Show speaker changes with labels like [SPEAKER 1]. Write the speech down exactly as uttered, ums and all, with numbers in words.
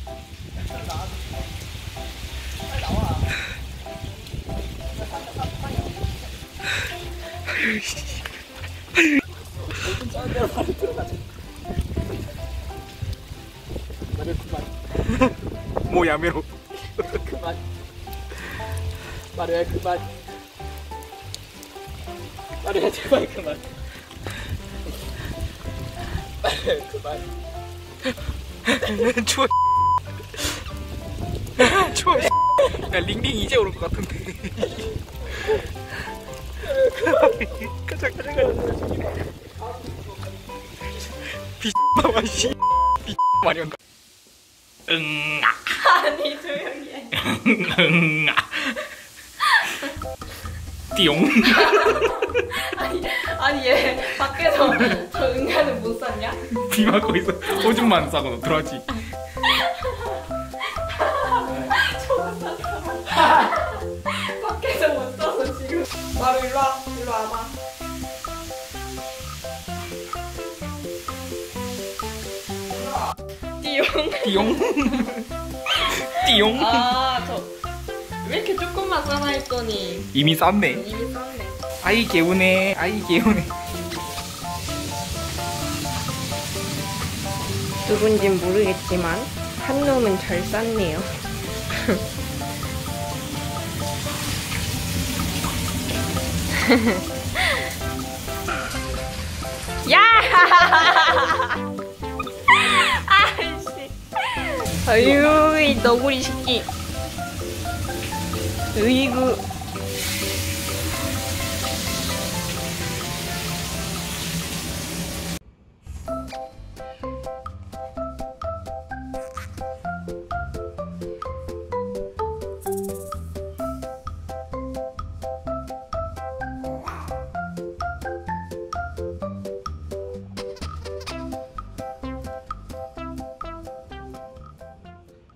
[SPEAKER 1] 뭐 야매로.
[SPEAKER 2] 그만. 마루야 그만. 마루야 제발 그만. 마루야 그만.
[SPEAKER 1] 추워. 추워. 야 링링 이제 오를 것 같은데. 가자 가자 가자. 비마와 씨. 비 많이 온다. 응.
[SPEAKER 3] 아니 조용히 해.
[SPEAKER 1] 응. 띠용.
[SPEAKER 3] 아니 아니 얘 밖에서 저 응가는 못 샀냐?
[SPEAKER 1] 비마 거기서 오줌만 싸고 들어왔지.
[SPEAKER 3] 저거 샀어. 밖에서 못 사서 지금. 바로 일로 와. 일로 와봐. 띠용.
[SPEAKER 1] 띠용. 띠용.
[SPEAKER 3] 아, 저 왜 이렇게 조금만 싸나 했더니
[SPEAKER 1] 이미 쌌네.
[SPEAKER 3] 이미 쌌네.
[SPEAKER 1] 아이 개운해. 아이 개운해.
[SPEAKER 3] 누군진 모르겠지만 한 놈은 잘 쌌네요. 야! 아이씨. 아유, 이 너구리 새끼. 으이구.